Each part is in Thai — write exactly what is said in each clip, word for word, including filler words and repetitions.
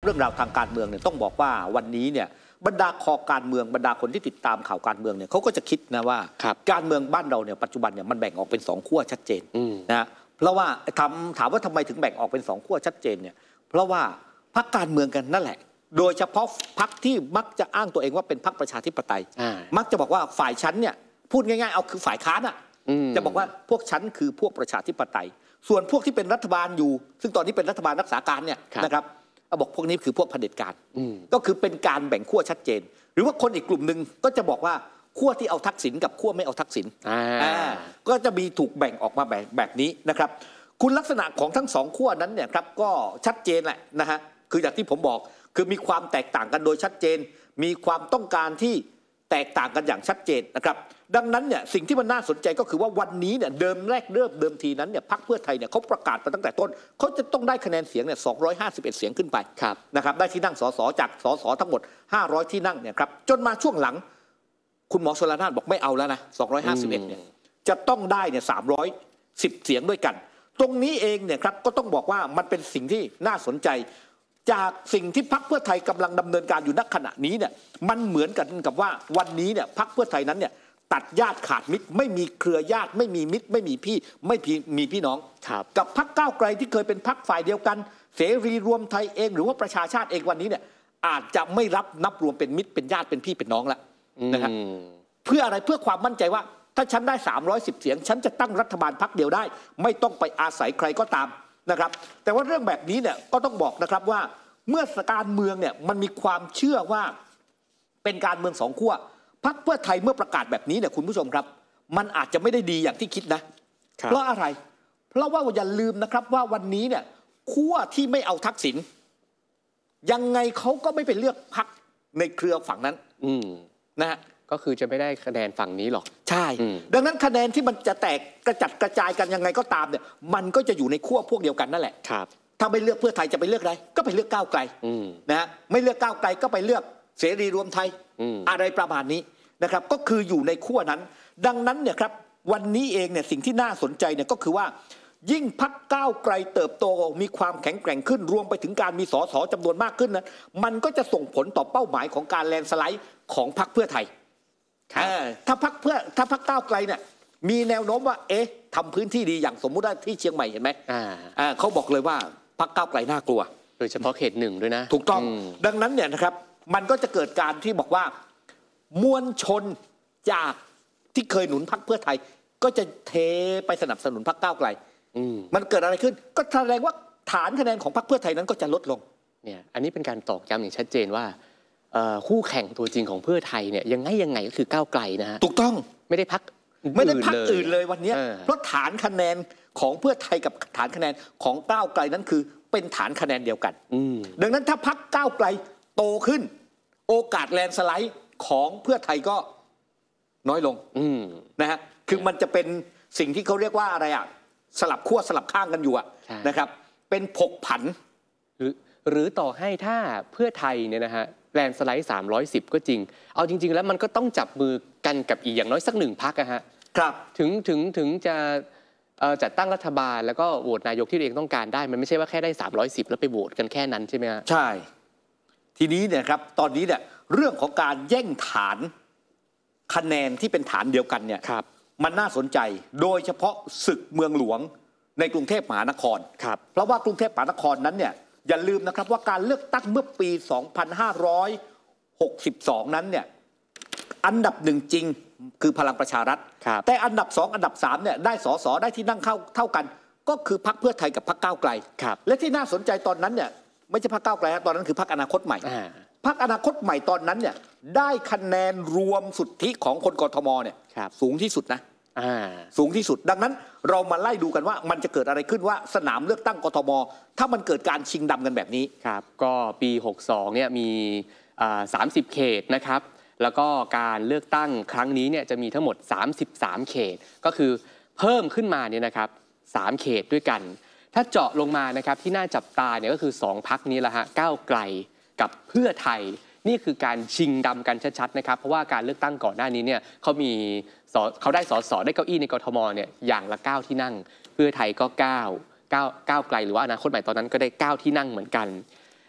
รื่องราวทางการเมืองเนี่ยต้องบอกว่าวันนี้เนี่ยบรรดาคอการเมืองบรรดาคนที่ติดตามข่าวการเมืองเนี่ยเขาก็จะคิดนะว่าการเมืองบ้านเราเนี่ยปัจจุบันเนี่ยมันแบ่งออกเป็นสองขั้วชัดเจนนะเพราะว่าถามถามว่าทำไมถึงแบ่งออกเป็นสองขั้วชัดเจนเนี่ยเพราะว่าพรรคการเมืองกันนั่นแหละโดยเฉพาะพรรคที่มักจะอ้างตัวเองว่าเป็นพรรคประชาธิปไตยมักจะบอกว่าฝ่ายฉันเนี่ยพูดง่ายๆเอาคือฝ่ายค้านอ่ะจะบอกว่าพวกฉันคือพวกประชาธิปไตยส่วนพวกที่เป็นรัฐบาลอยู่ซึ่งตอนนี้เป็นรัฐบาลรักษาการเนี่ยนะครับบอกพวกนี้คือพวกเผด็จการก็คือเป็นการแบ่งขั้วชัดเจนหรือว่าคนอีกกลุ่มหนึ่งก็จะบอกว่าขั้วที่เอาทักษิณกับขั้วไม่เอาทักษิณก็จะมีถูกแบ่งออกมาแบบแบบนี้นะครับคุณลักษณะของทั้งสองขั้วนั้นเนี่ยครับก็ชัดเจนแหละนะฮะคืออย่างที่ผมบอกคือมีความแตกต่างกันโดยชัดเจนมีความต้องการที่แตกต่างกันอย่างชัดเจนนะครับดังนั้นเนี่ยสิ่งที่มันน่าสนใจก็คือว่าวันนี้เนี่ยเดิมแรกเริ่มเดิมทีนั้นเนี่ยพรรคเพื่อไทยเนี่ยเขาประกาศมาตั้งแต่ต้นเขาจะต้องได้คะแนนเสียงเนี่ยสองร้อยห้าสิบเอ็ดเสียงขึ้นไปนะครับได้ที่นั่งสสจากสสทั้งหมดห้าร้อยที่นั่งเนี่ยครับจนมาช่วงหลังคุณหมอชลนานบอกไม่เอาแล้วนะสองร้อยห้าสิบเอ็ดเนี่ยจะต้องได้เนี่ยสามร้อยสิบเสียงด้วยกันตรงนี้เองเนี่ยครับก็ต้องบอกว่ามันเป็นสิ่งที่น่าสนใจจากสิ่งที่พรรคเพื่อไทยกำลังดำเนินการอยู่ณขณะนี้เนี่ยมันเหมือนกันกับว่าวันนี้เนี่ยพรรคเพื่อไทยนั้นเนี่ยตัดญาติขาดมิตรไม่มีเครือญาติไม่มีมิตรไม่มีพี่ไม่มีพี่น้องกับพรรคก้าวไกลที่เคยเป็นพรรคฝ่ายเดียวกันเสรีรวมไทยเองหรือว่าประชาชาติเองวันนี้เนี่ยอาจจะไม่รับนับรวมเป็นมิตรเป็นญาติเป็นพี่เป็นน้องละนะครับเพื่ออะไรเพื่อความมั่นใจว่าถ้าฉันได้สามร้อยสิบเสียงฉันจะตั้งรัฐบาลพรรคเดียวได้ไม่ต้องไปอาศัยใครก็ตามนะครับแต่ว่าเรื่องแบบนี้เนี่ยก็ต้องบอกนะครับว่าเมื่อการเมืองเนี่ยมันมีความเชื่อว่าเป็นการเมืองสองขั้วพรรคเพื่อไทยเมื่อประกาศแบบนี้เนี่ยคุณผู้ชมครับมันอาจจะไม่ได้ดีอย่างที่คิดนะเพราะอะไรเพราะว่าอย่าลืมนะครับว่าวันนี้เนี่ยขั้วที่ไม่เอาทักษิณยังไงเขาก็ไม่ไปเลือกพรรคในเครือฝั่งนั้นนะฮะก็คือจะไม่ได้คะแนนฝั่งนี้หรอกใช่ดังนั้นคะแนนที่มันจะแตกกระจัดกระจายกันยังไงก็ตามเนี่ยมันก็จะอยู่ในขั้วพวกเดียวกันนั่นแหละถ้าไม่เลือกเพื่อไทยจะไปเลือกอะไรก็ไปเลือกก้าวไกลนะฮะไม่เลือกก้าวไกลก็ไปเลือกเสรีรวมไทยอะไรประมาณนี้นะครับก็คืออยู่ในขั้วนั้นดังนั้นเนี่ยครับวันนี้เองเนี่ยสิ่งที่น่าสนใจเนี่ยก็คือว่ายิ่งพรรคก้าวไกลเติบโตมีความแข็งแกร่งขึ้นรวมไปถึงการมีสสจำนวนมากขึ้นนะมันก็จะส่งผลต่อเป้าหมายของการแลนด์สไลด์ของพรรคเพื่อไทยถ้าพรรคเพื่อถ้าพรรคก้าวไกลเนี่ยมีแนวโน้มว่าเอ๊ะทำพื้นที่ดีอย่างสมมุติว่าที่เชียงใหม่เห็นไหมเขาบอกเลยว่าพรรคก้าวไกลน่ากลัวโดยเฉพาะเขตหนึ่งด้วยนะถูกต้องดังนั้นเนี่ยนะครับมันก็จะเกิดการที่บอกว่ามวลชนจากที่เคยหนุนพรรคเพื่อไทยก็จะเทไปสนับสนุนพรรคก้าวไกลมันเกิดอะไรขึ้นก็แสดงว่าฐานคะแนนของพรรคเพื่อไทยนั้นก็จะลดลงเนี่ยอันนี้เป็นการตอกย้ำอย่างชัดเจนว่าคู่แข่งตัวจริงของเพื่อไทยเนี่ยยังไงยังไงก็คือก้าวไกลนะฮะถูกต้องไม่ได้พักไม่ได้พักอื่นเลยวันนี้เพราะฐานคะแนนของเพื่อไทยกับฐานคะแนนของก้าวไกลนั้นคือเป็นฐานคะแนนเดียวกันดังนั้นถ้าพรรคก้าวไกลโตขึ้นโอกาสแลนสไลด์ของเพื่อไทยก็น้อยลงนะฮะคือมันจะเป็นสิ่งที่เขาเรียกว่าอะไรอ่ะสลับขั้วสลับข้างกันอยู่อ่ะนะครับเป็นผกผันหรือหรือต่อให้ถ้าเพื่อไทยเนี่ยนะฮะแลนสไลด์สามร้อยสิบก็จริงเอาจริงๆแล้วมันก็ต้องจับมือกันกับอีกอย่างน้อยสักหนึ่งพรรคนะฮะครับถึงถึงถึงจะจัดตั้งรัฐบาลแล้วก็โหวตนายกที่ตัวเองต้องการได้มันไม่ใช่ว่าแค่ได้สามร้อยสิบแล้วไปโหวตกันแค่นั้นใช่ไหมฮะใช่ทีนี้เนี่ยครับตอนนี้เนี่ยเรื่องของการแย่งฐานคะแนนที่เป็นฐานเดียวกันเนี่ยมันน่าสนใจโดยเฉพาะศึกเมืองหลวงในกรุงเทพมหานครเพราะว่ากรุงเทพมหานครนั้นเนี่ยอย่าลืมนะครับว่าการเลือกตั้งเมื่อปีสองพันห้าร้อยหกสิบสองนั้นเนี่ยอันดับหนึ่งจริงคือพลังประชารัฐแต่อันดับสองอันดับสามเนี่ยได้สสได้ที่นั่งเข้าเท่ากันก็คือพรรคเพื่อไทยกับพรรคก้าวไกลและที่น่าสนใจตอนนั้นเนี่ยไม่ใช่พรรคก้าวไกลตอนนั้นคือพรรคอนาคตใหม่พรรคอนาคตใหม่ตอนนั้นเนี่ยได้คะแนนรวมสุทธิของคนกทมเนี่ยสูงที่สุดนะสูงที่สุดดังนั้นเรามาไล่ดูกันว่ามันจะเกิดอะไรขึ้นว่าสนามเลือกตั้งกทมถ้ามันเกิดการชิงดำกันแบบนี้ครับก็ปีหกสิบสองเนี่ยมีสามสิบเขตนะครับแล้วก็การเลือกตั้งครั้งนี้เนี่ยจะมีทั้งหมดสามสิบสามเขตก็คือเพิ่มขึ้นมาเนี่ยนะครับสามเขตด้วยกันถ้าเจาะลงมานะครับที่น่าจับตาเนี่ยก็คือสองพรรคนี้แหละฮะก้าวไกลกับเพื่อไทยนี่คือการชิงดำกันชัดๆนะครับเพราะว่าการเลือกตั้งก่อนหน้านี้เนี่ยเขามีเขาได้สสได้เก้าอี้ในกทมเนี่ยอย่างละเก้าที่นั่งเพื่อไทยก็เก้า เก้า ก้าวไกลหรือว่าอนาคตใหม่ตอนนั้นก็ได้เก้าที่นั่งเหมือนกัน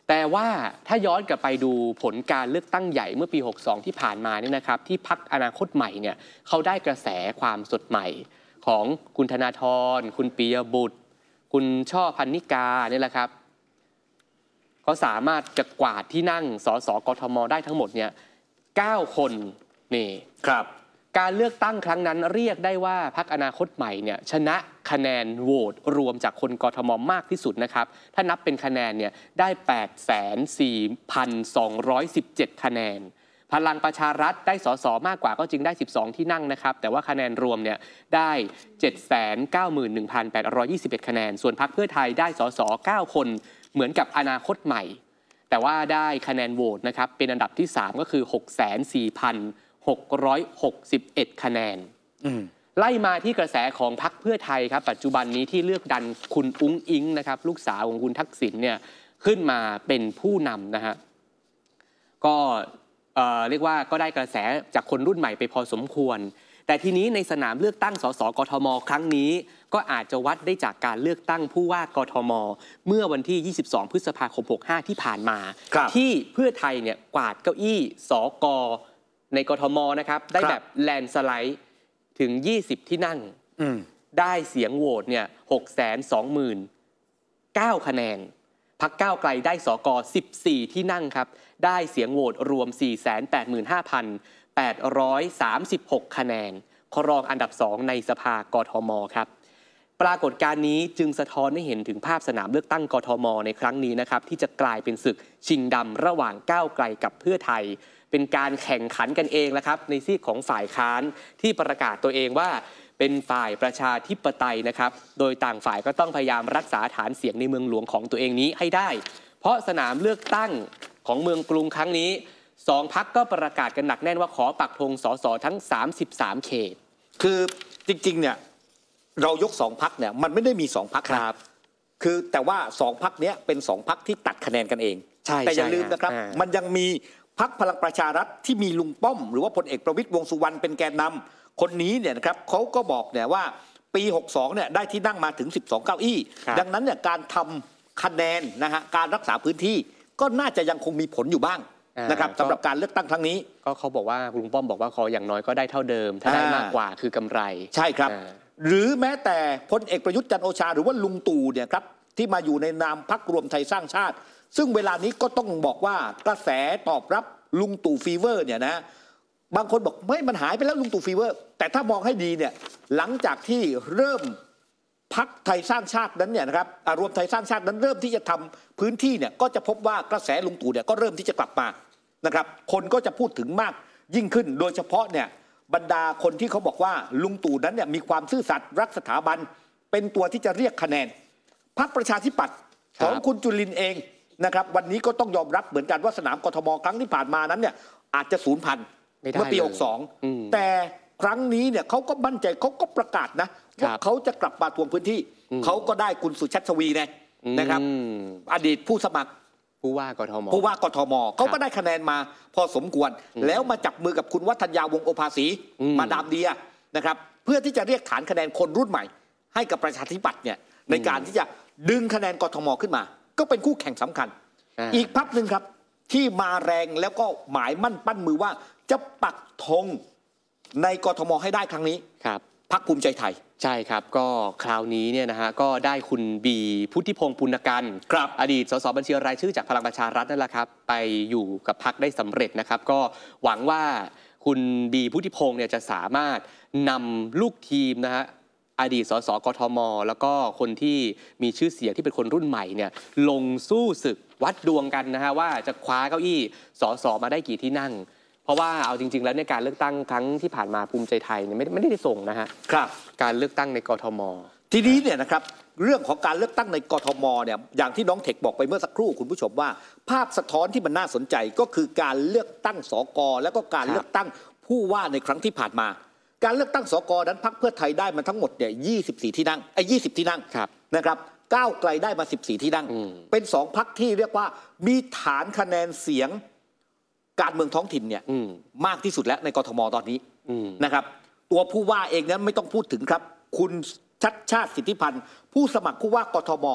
แต่ว่าถ้าย้อนกลับไปดูผลการเลือกตั้งใหญ่เมื่อปีหกสองที่ผ่านมาเนี่ยนะครับที่พรรคอนาคตใหม่เนี่ยเขาได้กระแสความสดใหม่ของคุณธนาธรคุณปิยบุตรคุณช่อพรรณิกาเนี่ยแหละครับเขาสามารถจะกวาดที่นั่งสสกทมได้ทั้งหมดเนี่ยเก้าคนนี่ครับการเลือกตั้งครั้งนั้นเรียกได้ว่าพรรคอนาคตใหม่เนี่ยชนะคะแนนโหวตรวมจากคนกทมมากที่สุดนะครับถ้านับเป็นคะแนนเนี่ยได้ แปดแสนสี่พันสองร้อยสิบเจ็ด คะแนนพลังประชารัฐได้สสมากกว่าก็จริงได้สิบสองที่นั่งนะครับแต่ว่าคะแนนรวมเนี่ยได้ เจ็ดแสนเก้าหมื่นหนึ่งพันแปดร้อยยี่สิบเอ็ด คะแนนส่วนพรรคเพื่อไทยได้สสเก้าคนเหมือนกับอนาคตใหม่แต่ว่าได้คะแนนโหวตนะครับเป็นอันดับที่สามก็คือ หกแสนสี่พันหกร้อยหกสิบเอ็ด คะแนนไล่มาที่กระแสของพรรคเพื่อไทยครับปัจจุบันนี้ที่เลือกดันคุณอุ๊งอิ๊งนะครับลูกสาวของคุณทักษิณเนี่ยขึ้นมาเป็นผู้นำนะฮะก็เอ่อเรียกว่าก็ได้กระแสจากคนรุ่นใหม่ไปพอสมควรแต่ทีนี้ในสนามเลือกตั้งสสกทมครั้งนี้ก็อาจจะวัดได้จากการเลือกตั้งผู้ว่ากทมเมื่อวันที่ยี่สิบสองพฤษภาคมหกสิบห้าที่ผ่านมาที่เพื่อไทยเนี่ยกวาดเก้าอี้สกในกทมนะครับได้แบบแลนด์สไลด์ถึงยี่สิบที่นั่งได้เสียงโหวตเนี่ย หกแสนสองหมื่นเก้า คะแนนพรรคก้าวไกลได้สกสิบสี่ที่นั่งครับได้เสียงโหวตรวม สี่แสนแปดหมื่นห้าพันแปดร้อยสามสิบหก คะแนนครองอันดับสองในสภากทมครับปรากฏการณ์นี้จึงสะท้อนให้เห็นถึงภาพสนามเลือกตั้งกทมในครั้งนี้นะครับที่จะกลายเป็นศึกชิงดำระหว่างก้าวไกลกับเพื่อไทยเป็นการแข่งขันกันเองแล้วครับในซีกของฝ่ายค้านที่ประกาศตัวเองว่าเป็นฝ่ายประชาธิปไตยนะครับโดยต่างฝ่ายก็ต้องพยายามรักษาฐานเสียงในเมืองหลวงของตัวเองนี้ให้ได้เพราะสนามเลือกตั้งของเมืองกรุงครั้งนี้สองพรรคก็ประกาศกันหนักแน่นว่าขอปักธงสสทั้งสามสิบสามเขตคือจริงๆเนี่ยเรายกสองพรรคเนี่ยมันไม่ได้มีสองพรรคครับคือแต่ว่าสองพรรคเนี้ยเป็นสองพรรคที่ตัดคะแนนกันเองแต่อย่าลืมนะครับมันยังมีพรรคพลังประชารัฐที่มีลุงป้อมหรือว่าพลเอกประวิตรวงษ์สุวรรณเป็นแกนนำคนนี้เนี่ยนะครับเขาก็บอกเนี่ยว่าปีหกสองเนี่ยได้ที่นั่งมาถึงสิบสองเก้าอี้ดังนั้นเนี่ยการทำคะแนนนะฮะการรักษาพื้นที่ก็น่าจะยังคงมีผลอยู่บ้างนะครับสำหรับการเลือกตั้งครั้งนี้ก็เขาบอกว่าลุงป้อมบอกว่าขออย่างน้อยก็ได้เท่าเดิมถ้าได้มากกว่าคือกำไรใช่ครับหรือแม้แต่พลเอกประยุทธ์จันทร์โอชาหรือว่าลุงตู่เนี่ยครับที่มาอยู่ในนามพรรครวมไทยสร้างชาติซึ่งเวลานี้ก็ต้องบอกว่ากระแสตอบรับลุงตู่ฟีเวอร์เนี่ยนะบางคนบอกไม่มันหายไปแล้วลุงตู่ฟีเวอร์แต่ถ้ามองให้ดีเนี่ยหลังจากที่เริ่มพรรคไทยสร้างชาตินั้นเนี่ยนะครับรวมไทยสร้างชาตินั้นเริ่มที่จะทำพื้นที่เนี่ยก็จะพบว่ากระแสลุงตู่เนี่ยก็เริ่มที่จะกลับมานะครับคนก็จะพูดถึงมากยิ่งขึ้นโดยเฉพาะเนี่ยบรรดาคนที่เขาบอกว่าลุงตู่นั้นเนี่ยมีความซื่อสัตย์รักสถาบันเป็นตัวที่จะเรียกคะแนนพรรคประชาธิปัตย์ของคุณจุลินทร์เองนะครับวันนี้ก็ต้องยอมรับเหมือนกันว่าสนามกทมครั้งที่ผ่านมานั้นเนี่ยอาจจะสูญพันธุ์เมื่อปีหกสองแต่ครั้งนี้เนี่ยเขาก็มั่นใจเขาก็ประกาศนะว่าเขาจะกลับมาทวงพื้นที่เขาก็ได้คุณสุชัชวีเนี่ยนะครับอดีตผู้สมัครผู้ว่ากทมผู้ว่ากทมเขาก็ได้คะแนนมาพอสมควรแล้วมาจับมือกับคุณวัฒนยาวงศ์โอภาสีมาดามเดียนะครับเพื่อที่จะเรียกฐานคะแนนคนรุ่นใหม่ให้กับประชาธิปัตย์เนี่ยในการที่จะดึงคะแนนกทมขึ้นมาก็เป็นคู่แข่งสำคัญอีกพรรคหนึ่งครับที่มาแรงแล้วก็หมายมั่นปั้นมือว่าจะปักธงในกทมให้ได้ครั้งนี้ครับพรรคภูมิใจไทยใช่ครับก็คราวนี้เนี่ยนะฮะก็ได้คุณบีพุทธิพงษ์ปุณกันอดีตสสบัญชีรายชื่อจากพลังประชารัฐนั่นแหละครับไปอยู่กับพรรคได้สำเร็จนะครับก็หวังว่าคุณบีพุทธิพงษ์เนี่ยจะสามารถนำลูกทีมนะฮะอดีตสสกทมแล้วก็คนที่มีชื่อเสียงที่เป็นคนรุ่นใหม่เนี่ยลงสู้ศึกวัดดวงกันนะฮะว่าจะคว้าเก้าอี้สสมาได้กี่ที่นั่งเพราะว่าเอาจริงๆแล้วในการเลือกตั้งครั้งที่ผ่านมาภูมิใจไทยเนี่ยไม่ไม่ได้ส่งนะฮะครับการเลือกตั้งในกทมทีนี้เนี่ยนะครับเรื่องของการเลือกตั้งในกทมเนี่ยอย่างที่น้องเทคบอกไปเมื่อสักครู่คุณผู้ชมว่าภาพสะท้อนที่มันน่าสนใจก็คือการเลือกตั้งสกแล้วก็การเลือกตั้งผู้ว่าในครั้งที่ผ่านมาการเลือกตั้งสกนั้นพรรคเพื่อไทยได้มาทั้งหมดเนี่ยยี่สิบสี่ที่นั่งไอ้ยี่สิบที่นั่งนะครับก้าวไกลได้มาสิบสี่ที่นั่งเป็นสองพรรคที่เรียกว่ามีฐานคะแนนเสียงการเมืองท้องถิ่นเนี่ยมากที่สุดแล้วในกทมตอนนี้นะครับตัวผู้ว่าเองนั้นไม่ต้องพูดถึงครับคุณชัดชาติสิทธิพันธ์ผู้สมัครผู้ว่ากทม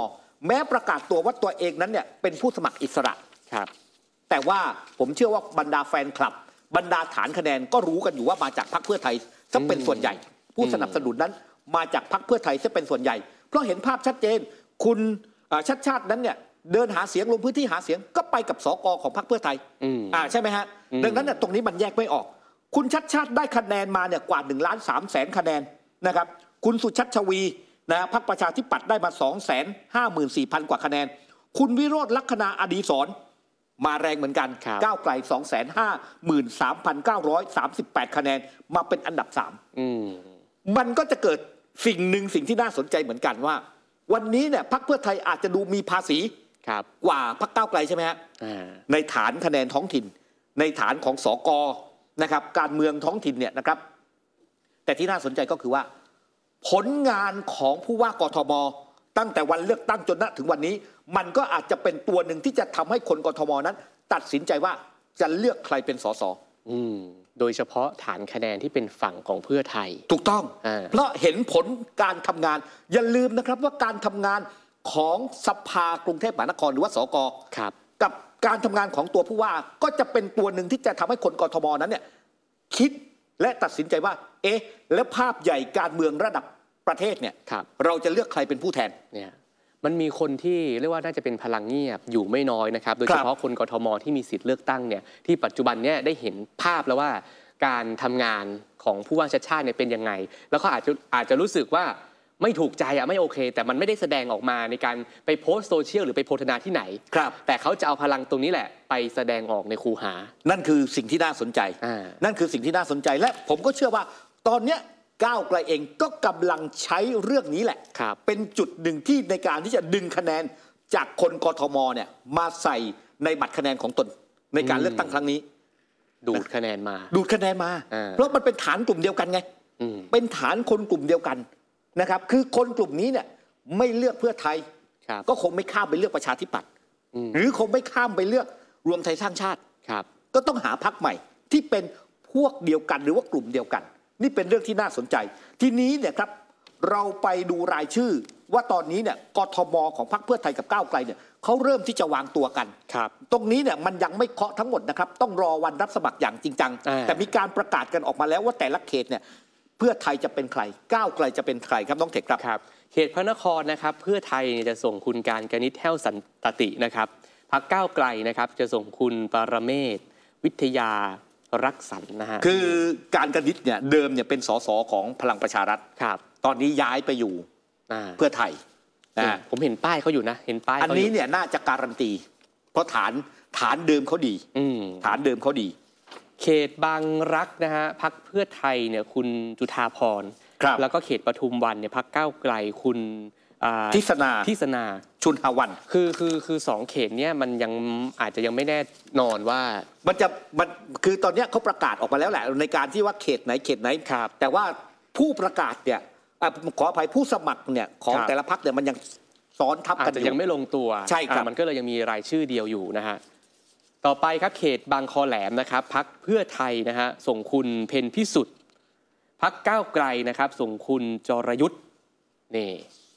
แม้ประกาศตัวว่าตัวเองนั้นเนี่ยเป็นผู้สมัครอิสระครับแต่ว่าผมเชื่อว่าบรรดาแฟนคลับบรรดาฐานคะแนนก็รู้กันอยู่ว่ามาจากพรรคเพื่อไทยซะเป็นส่วนใหญ่ผู้สนับสนุนนั้นมาจากพรรคเพื่อไทยซะเป็นส่วนใหญ่เพราะเห็นภาพชัดเจนคุณชัดชาตินั้นเนี่ยเดินหาเสียงลงพื้นที่หาเสียงก็ไปกับสกของพรรคเพื่อไทยอ่าใช่ไหมฮะดังนั้นเนี่ยตรงนี้มันแยกไม่ออกคุณชัดชาติได้คะแนนมาเนี่ยกว่าหนึ่งล้านสามแสนคะแนนนะครับคุณสุชัชวีนะพรรคประชาธิปัตย์ได้มาสองแสนห้าหมื่นสี่พันกว่าคะแนนคุณวิโรจน์ลักษณะอดีศรมาแรงเหมือนกันก้าวไกล สองแสนห้าหมื่นสามพันเก้าร้อยสามสิบแปด คะแนนมาเป็นอันดับสามมันก็จะเกิดสิ่งหนึ่งสิ่งที่น่าสนใจเหมือนกันว่าวันนี้เนี่ยพรรคเพื่อไทยอาจจะดูมีภาษีกว่าพรรคก้าวไกลใช่ไหมฮะในฐานคะแนนท้องถิ่นในฐานของสกนะครับการเมืองท้องถิ่นเนี่ยนะครับแต่ที่น่าสนใจก็คือว่าผลงานของผู้ว่ากทมตั้งแต่วันเลือกตั้งจนถึงวันนี้มันก็อาจจะเป็นตัวหนึ่งที่จะทำให้คนกทมนั้นตัดสินใจว่าจะเลือกใครเป็นสสโดยเฉพาะฐานคะแนนที่เป็นฝั่งของเพื่อไทยถูกต้องเพราะเห็นผลการทำงานอย่าลืมนะครับว่าการทำงานของสภากรุงเทพมหานครหรือว่าสกกับการทำงานของตัวผู้ว่าก็จะเป็นตัวหนึ่งที่จะทำให้คนกทมนั้นเนี่ยคิดและตัดสินใจว่าเอ๊ะแล้วภาพใหญ่การเมืองระดับประเทศเนี่ย ร, เราจะเลือกใครเป็นผู้แทนเนี่ยมันมีคนที่เรียกว่าน่าจะเป็นพลังเงียบอยู่ไม่น้อยนะครับโดยเฉพาะคนกทมที่มีสิทธิ์เลือกตั้งเนี่ยที่ปัจจุบันเนี่ยได้เห็นภาพแล้วว่าการทำงานของผู้ว่าชัดชาติเนี่ยเป็นยังไงแล้วก็อาจจะอาจจะรู้สึกว่าไม่ถูกใจอะไม่โอเคแต่มันไม่ได้แสดงออกมาในการไปโพสต์โซเชียลหรือไปโพสนาที่ไหนครับแต่เขาจะเอาพลังตรงนี้แหละไปแสดงออกในคูหานั่นคือสิ่งที่น่าสนใจนั่นคือสิ่งที่น่าสนใจและผมก็เชื่อว่าตอนเนี้ยก้าวไกลเองก็กำลังใช้เรื่องนี้แหละเป็นจุดหนึ่งที่ในการที่จะดึงคะแนนจากคนกทมเนี่ยมาใส่ในบัตรคะแนนของตนในการเลือกตั้งครั้งนี้ดูดคะแนนมาดูดคะแนนมาเพราะมันเป็นฐานกลุ่มเดียวกันไงเป็นฐานคนกลุ่มเดียวกันนะครับคือคนกลุ่มนี้เนี่ยไม่เลือกเพื่อไทยก็คงไม่ข้ามไปเลือกประชาธิปัตย์หรือคงไม่ข้ามไปเลือกรวมไทยสร้างชาติก็ต้องหาพรรคใหม่ที่เป็นพวกเดียวกันหรือว่ากลุ่มเดียวกันนี่เป็นเรื่องที่น่าสนใจทีนี้เนี่ยครับเราไปดูรายชื่อว่าตอนนี้เนี่ยกทมของพรรคเพื่อไทยกับก้าวไกลเนี่ยเขาเริ่มที่จะวางตัวกันตรงนี้เนี่ยมันยังไม่เคาะทั้งหมดนะครับต้องรอวันรับสมัครอย่างจริงจังแต่มีการประกาศกันออกมาแล้วว่าแต่ละเขตเนี่ยเพื่อไทยจะเป็นใครก้าวไกลจะเป็นใครครับน้องเทคครับครับเขตพระนครนะครับเพื่อไทยจะส่งคุณการกนิษฐ์แห้วสันตตินะครับพรรคก้าวไกลนะครับจะส่งคุณปรเมศวร์วิทยารักษณ์นะฮะคือการกนิษฐ์เนี่ยเดิมเนี่ยเป็นสสของพลังประชารัฐครับตอนนี้ย้ายไปอยู่เพื่อไทยนะผมเห็นป้ายเขาอยู่นะเห็นป้ายอันนี้เนี่ยน่าจะการันตีเพราะฐานฐานเดิมเขาดีฐานเดิมเขาดีเขตบางรักนะฮะพรรคเพื่อไทยเนี่ยคุณจุฑาภรณ์แล้วก็เขตปทุมวันเนี่ยพรรคก้าวไกลคุณทิศนาทิศนาชุนหวันคือคือคือสองเขตเนี้ยมันยังอาจจะยังไม่แน่นอนว่ามันจะมันคือตอนนี้เขาประกาศออกมาแล้วแหละในการที่ว่าเขตไหนเขตไหนแต่ว่าผู้ประกาศเนี่ยขออภัยผู้สมัครเนี่ยของแต่ละพรรคเนี่ยมันยังซ้อนทับกันอยู่อาจจะยังไม่ลงตัวใช่ครับมันก็เลยยังมีรายชื่อเดียวอยู่นะฮะต่อไปครับเขตบางคอแหลมนะครับพรรคเพื่อไทยนะฮะส่งคุณเพ็ญพิสุทธิ์พรรคก้าวไกลนะครับส่งคุณจรยุทธ์นี่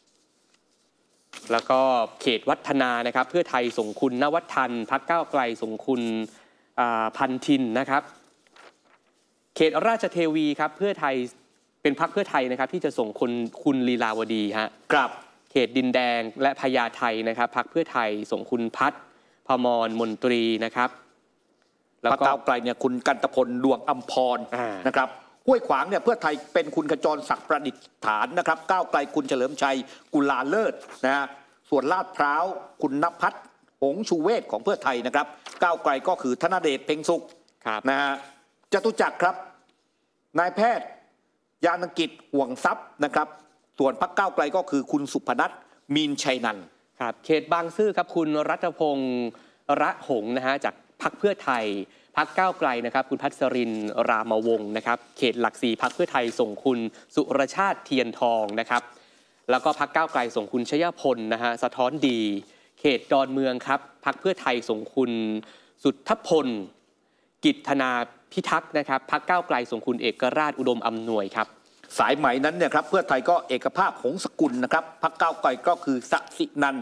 แล้วก็เขตวัฒนานะครับเพื่อไทยส่งคุณนวัฒน์ทันพรรคก้าวไกลส่งคุณพันธินนะครับเขตราชเทวีครับเพื่อไทยเป็นพรรคเพื่อไทยนะครับที่จะส่งคุณคุณลีลาวดีฮะครับเขตดินแดงและพญาไทนะครับพรรคเพื่อไทยส่งคุณพัฒน์พมรมนตรีนะครับแล้วก็ก้าวไกลเนี่ยคุณกันตพลดวงอัมพรนะครับห้วยขวางเนี่ยเพื่อไทยเป็นคุณขจรศักดิ์ประดิษฐานนะครับก้าวไกลคุณเฉลิมชัยกุลาเลิศนะฮะส่วนลาดพร้าวคุณณภัทรหงชูเวศของเพื่อไทยนะครับก้าวไกลก็คือธนเดชเพ็งสุขนะฮะจตุจักรครับนายแพทย์ยานกิจห่วงทรัพย์นะครับส่วนพรรคก้าวไกลก็คือคุณสุพนัทมีนชัยนันท์ครับเขตบางซื่อครับคุณรัตพงศ์ระหงนะฮะจากพรรคเพื่อไทยพรรคก้าวไกลนะครับคุณพัชรินทร์รามวงศ์นะครับเขตหลักสี่พรรคเพื่อไทยส่งคุณสุรชาติเทียนทองนะครับแล้วก็พรรคก้าวไกลส่งคุณชยพลนะฮะสะท้อนดีเขตดอนเมืองครับพรรคเพื่อไทยส่งคุณสุทธพลกิจธนาพิทักษ์นะครับพรรคก้าวไกลส่งคุณเอกราชอุดมอำนวยครับสายไหมนั้นเนี่ยครับเพื่อไทยก็เอกภาพหงสกุลนะครับพรรคก้าวไกลก็คือศักดิ์สินันท์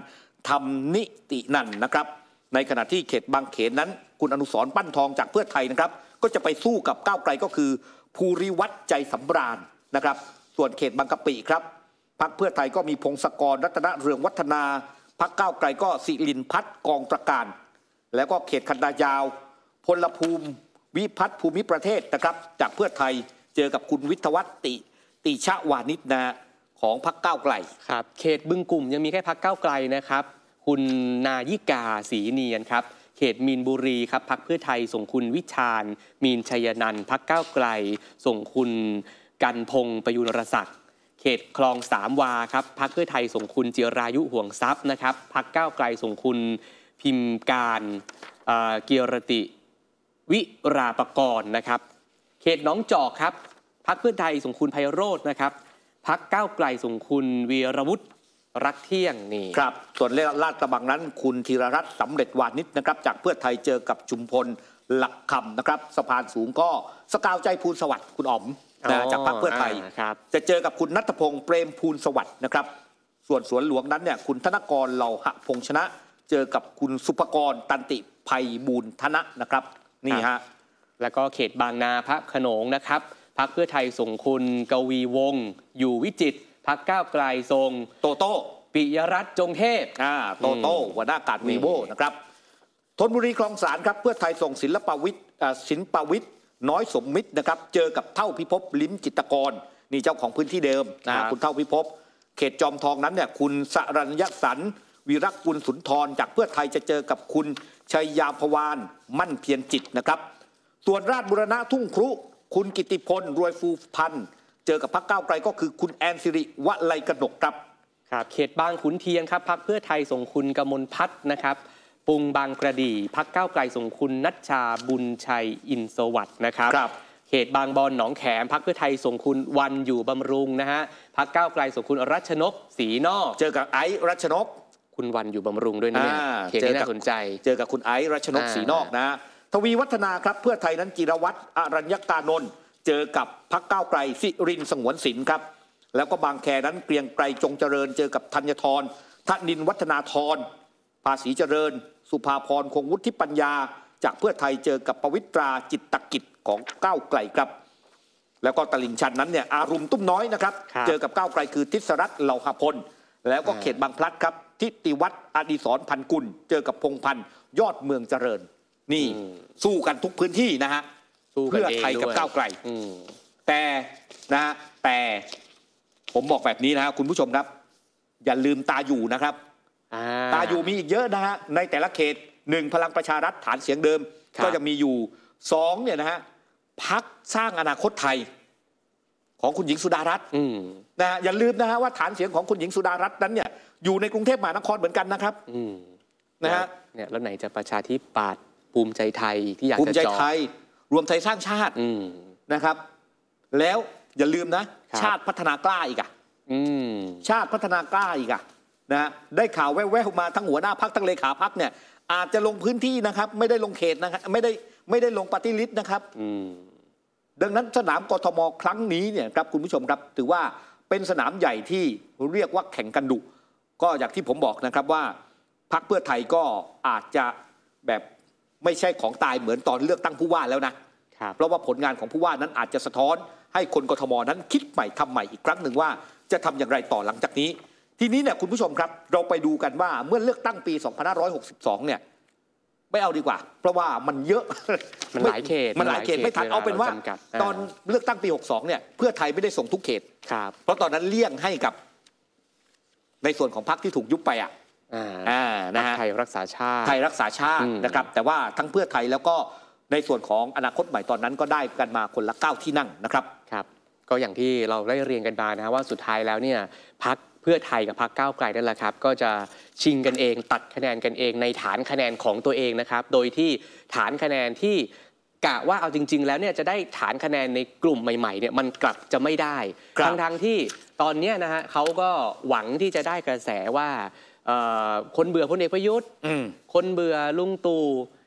ธรรมนิตินันท์นะครับในขณะที่เขตบางเขนนั้นคุณอนุสรณ์ปั้นทองจากเพื่อไทยนะครับก็จะไปสู้กับก้าวไกลก็คือภูริวัฒน์ใจสำราญนะครับส่วนเขตบางกะปิครับพรรคเพื่อไทยก็มีพงศกรรัตนเรืองวัฒนาพรรคก้าวไกลก็สิรินพัฒน์กองตระการแล้วก็เขตคันนายาวพลภูมิวิพัฒน์ภูมิประเทศนะครับจากเพื่อไทยเจอกับคุณวิทยวัฒน์ติติชวานิชนะของพรรคก้าวไกลครับเขตบึงกลุ่มยังมีแค่พรรคก้าวไกลนะครับคุณนายิกาศรีเนียนครับเขตมีนบุรีครับพรรคเพื่อไทยส่งคุณวิชาญมีนชัยนันท์พรรคก้าวไกลส่งคุณกันพงศ์ประยุรศักดิ์เขตคลองสามวาครับพรรคเพื่อไทยส่งคุณจิรายุห่วงทรัพย์นะครับพรรคก้าวไกลส่งคุณพิมพ์การเกียรติวิราปกรณ์นะครับเขตหนองจอกครับพรรคเพื่อไทยส่งคุณไพโรจน์นะครับพรรคก้าวไกลส่งคุณวีรวุฒิรักเที่ยงนี่ครับส่วนลาดกระบังนั้นคุณธีรรัตน์สำเร็จวานิชนะครับจากเพื่อไทยเจอกับจุมพลหลักคำนะครับสะพานสูงก็สกาวใจภูลสวัสดิ์คุณอ๋อมนะจากพรรคเพื่อไทยจะเจอกับคุณณัฐพงศ์เปรมภูลสวัสดิ์นะครับส่วนสวนหลวงนั้นเนี่ยคุณธนกรเหล่าหะพงชนะเจอกับคุณสุภกรตันติไพบูลย์ธนะนะครับนี่ฮะแล้วก็เขตบางนาพระโขนงนะครับพรรคเพื่อไทยส่งคุณกวีวงศ์อยู่วิจิตรพรรคก้าวไกลส่งโตโต้ปิยรัตน์จงเทพอ่าโตโต้หัวหน้าการวีโวนะครับธนบุรีคลองสานครับเพื่อไทยส่งศิลปวิทย์ศิลปวิทย์น้อยสมมิตรนะครับเจอกับเท่าพิภพลิ้มจิตรกรนี่เจ้าของพื้นที่เดิมนะคุณเท่าพิภพเขตจอมทองนั้นเนี่ยคุณสรัญญสันวีรกุลสุนทรจากเพื่อไทยจะเจอกับคุณชัยยาภวานมั่นเพียรจิตนะครับส่วนราชบุรณะทุ่งครุคุณกิติพลรวยฟูพันธ์เจอกับพรรคก้าวไกลก็คือคุณแอนสิริวะไลกนกครับครับเขตบางขุนเทียนครับพรรคเพื่อไทยส่งคุณกมลพัฒน์นะครับปรุงบางกระดี่พรรคก้าวไกลส่งคุณนัชชาบุญชัยอินสวัสดิ์นะครับเขตบางบอนหนองแขมพรรคเพื่อไทยส่งคุณวันอยู่บำรุงนะฮะพรรคก้าวไกลส่งคุณรัชนกศรีนอกเจอกับไอซ์รัชนกคุณวันอยู่บำรุงด้วยนะเนี่ยเขตนี้น่าสนใจเจอกับคุณไอซ์รัชนกศรีนอกนะทวีวัฒนาครับเพื่อไทยนั้นจิรวัตรอรัญญกานนท์เจอกับพรรคก้าวไกลสิรินสงวนศิลป์ครับแล้วก็บางแคนั้นเกรียงไกรจงเจริญเจอกับธัญทรธนินวัฒนาธรภาษีเจริญสุภาพรคงวุฒิปัญญาจากเพื่อไทยเจอกับปวิตราจิตตกิจของก้าวไกลครับแล้วก็ตลิ่งชันนั้นเนี่ยอารุมตุ้มน้อยนะครับเจอกับก้าวไกลคือทิศรัตน์เหล่าหพลแล้วก็เขตบางพลัดครับทิติวัฒน์อดิศรพันกุลเจอกับพงพันธ์ยอดเมืองเจริญนี่สู้กันทุกพื้นที่นะฮะเพื่อไทยกับก้าวไกลแต่นะฮะแต่ผมบอกแบบนี้นะคุณผู้ชมครับอย่าลืมตาอยู่นะครับตาอยู่มีอีกเยอะนะฮะในแต่ละเขตหนึ่งพลังประชารัฐฐานเสียงเดิมก็จะมีอยู่สองเนี่ยนะฮะพรรคสร้างอนาคตไทยของคุณหญิงสุดารัตน์นะฮะอย่าลืมนะฮะว่าฐานเสียงของคุณหญิงสุดารัตน์นั้นเนี่ยอยู่ในกรุงเทพมหานครเหมือนกันนะครับนะฮะเนี่ยแล้วไหนจะประชาธิปัตย์ภูมิใจไทยที่อยากจะภูมิใจไทยรวมไทยสร้างชาตินะครับแล้วอย่าลืมนะชาติพัฒนากล้าอีกอ่ะชาติพัฒนากล้าอีกอ่ะนะฮะได้ข่าวแว่วๆมาทั้งหัวหน้าพรรคทั้งเลขาพรรคเนี่ยอาจจะลงพื้นที่นะครับไม่ได้ลงเขตนะครับไม่ได้ไม่ได้ลงปฏิริษีนะครับดังนั้นสนามกทมครั้งนี้เนี่ยครับคุณผู้ชมครับถือว่าเป็นสนามใหญ่ที่เรียกว่าแข่งกันดุก็อย่างที่ผมบอกนะครับว่าพรรคเพื่อไทยก็อาจจะแบบไม่ใช่ของตายเหมือนตอนเลือกตั้งผู้ว่าแล้วนะเพราะว่าผลงานของผู้ว่านั้นอาจจะสะท้อนให้คนกทมนั้นคิดใหม่ทำใหม่อีกครั้งหนึ่งว่าจะทำอย่างไรต่อหลังจากนี้ทีนี้เนี่ยคุณผู้ชมครับเราไปดูกันว่าเมื่อเลือกตั้งปีสองพันห้าร้อยหกสิบสองเนี่ยไม่เอาดีกว่าเพราะว่ามันเยอะมันหลายเขตมันหลายเขตไม่ทันเอาเป็นว่าตอนเลือกตั้งปีหกสิบสองเนี่ยเพื่อไทยไม่ได้ส่งทุกเขตเพราะตอนนั้นเลี่ยงให้กับในส่วนของพรรคที่ถูกยุบไปอ่ะอ่านะฮะไทยรักษาชาติไทยรักษาชาตินะครับแต่ว่าทั้งเพื่อไทยแล้วก็ในส่วนของอนาคตใหม่ตอนนั้นก็ได้กันมาคนละเก้าที่นั่งนะครับครับก็อย่างที่เราได้เรียนกันมานะว่าสุดท้ายแล้วเนี่ยพรรคเพื่อไทยกับพรรคก้าวไกลนั่นแหละครับก็จะชิงกันเองตัดคะแนนกันเองในฐานคะแนนของตัวเองนะครับโดยที่ฐานคะแนนที่กะว่าเอาจริงๆแล้วเนี่ยจะได้ฐานคะแนนในกลุ่มใหม่ๆเนี่ยมันกลับจะไม่ได้ทั้งๆที่ตอนนี้นะฮะเขาก็หวังที่จะได้กระแสว่าคนเบื่อพลเอกประยุทธ์คนเบื่อลุงตู่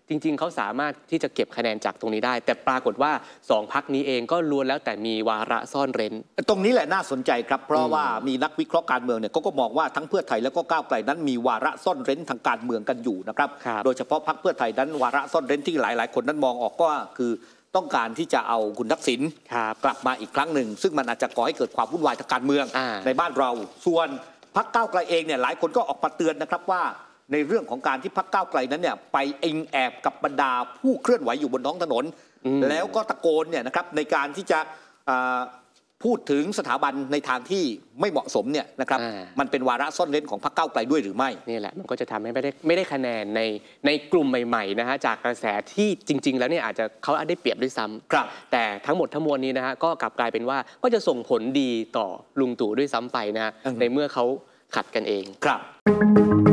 จริงๆเขาสามารถที่จะเก็บคะแนนจากตรงนี้ได้แต่ปรากฏว่าสองพรรคนี้เองก็ล้วนแล้วแต่มีวาระซ่อนเร้นตรงนี้แหละน่าสนใจครับเพราะว่ามีนักวิเคราะห์การเมืองเนี่ยก็มองว่าทั้งเพื่อไทยแล้วก็ก้าวไกลนั้นมีวาระซ่อนเร้นทางการเมืองกันอยู่นะครับโดยเฉพาะพรรคเพื่อไทยนั้นวาระซ่อนเร้นที่หลายๆคนนั้นมองออกก็คือต้องการที่จะเอาคุณทักษิณกลับมาอีกครั้งหนึ่งซึ่งมันอาจจะก่อให้เกิดความวุ่นวายทางการเมืองในบ้านเราส่วนพรรคก้าวไกลเองเนี่ยหลายคนก็ออกมาเตือนนะครับว่าในเรื่องของการที่พรรคก้าวไกลนั้นเนี่ยไปเองแอบกับบรรดาผู้เคลื่อนไหวอยู่บนท้องถนนแล้วก็ตะโกนเนี่ยนะครับในการที่จะพูดถึงสถาบันในทางที่ไม่เหมาะสมเนี่ยนะครับมันเป็นวาระซ่อนเร้นของพรรคก้าวไกลด้วยหรือไม่นี่แหละมันก็จะทำให้ไม่ได้ไม่ได้คะแนนในในกลุ่มใหม่ๆนะฮะจากกระแสที่จริงๆแล้วเนี่ยอาจจะเขาอาจได้เปรียบด้วยซ้ำแต่ทั้งหมดทั้งมวลนี้นะฮะก็กลับกลายเป็นว่าก็จะส่งผลดีต่อลุงตู่ด้วยซ้ำไปนะฮะในเมื่อเขาขัดกันเองครับ